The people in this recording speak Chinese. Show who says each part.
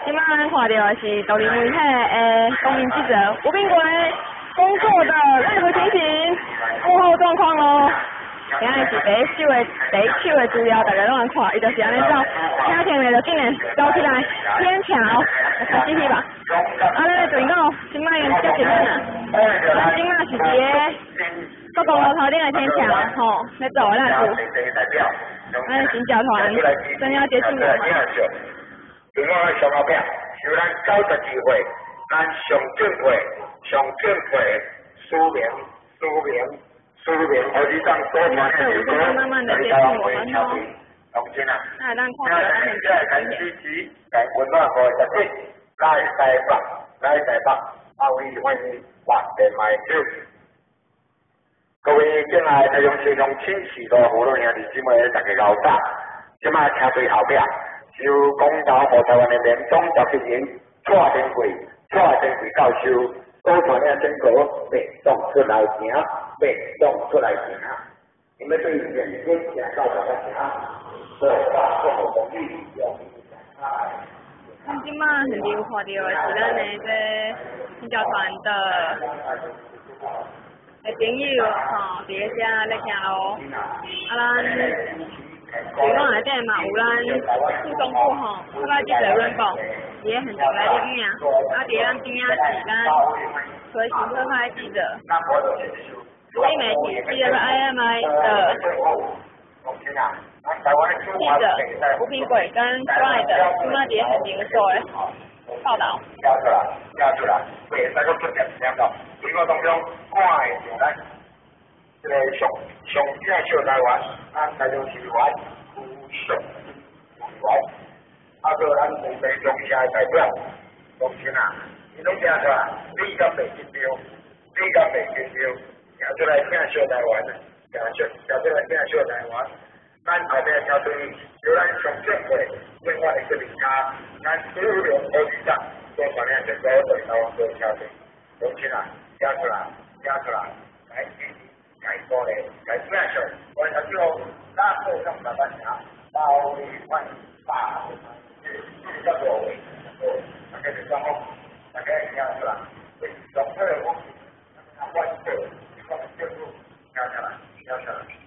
Speaker 1: 今晚咱看到的是独立媒体的公民记者吴炳贵工作的日服情形、幕后状况咯。今日是第一手的资料，大家拢来看，伊就是安尼走，车停咧就竟然走起来天桥，开始去吧。啊，咱的队伍今摆已经接近啦，咱今仔是伫个国公路头顶的天桥，吼，咧走咱就，咱的新教团正要接近我们。
Speaker 2: 另外上后壁是咱92岁，咱上正会书名，何局长所传的成果，在台湾会敲定，同时啊，在咱支持在温暖和特色，来台北，啊为欢迎万人买酒。各位进来台中市中亲戚都无论兄弟姊妹大家好早，即摆车队后壁由公道和台湾的联总召集人蔡天贵教授所传的成果，被送出来行。你们对眼睛想到大家做大做好公益，
Speaker 1: 咱今晚现场看到的是咱的这新教团的朋友吼，伫咧遮咧行路，啊咱队伍内底嘛有咱副总部吼，台北记者阮报，伫咧现场来录影，啊伫咱边仔是咱随行特派记者。独立媒体 QIK 的记者吴炳贵跟 Fly 的今麦伫现场做的报道。
Speaker 2: 出来，袂使搁出点两个，整个当中看的是咱这个上正小台湾，咱台中市湾有上湾，啊个咱台北中下代表，同时啊，伊拢听出来，你甲北京标。行出来正小台湾的，行出来正小台湾，咱后面车队由咱上正会另外一个名家，咱主流何局长所传的成果对台湾做车队，同时啊，行出来，来支持，来鼓励，来正上，我头先好，咱做上台湾城，包你万大，这叫做为，大家就讲好，大家行出来，总会有。关注，关注，加起来。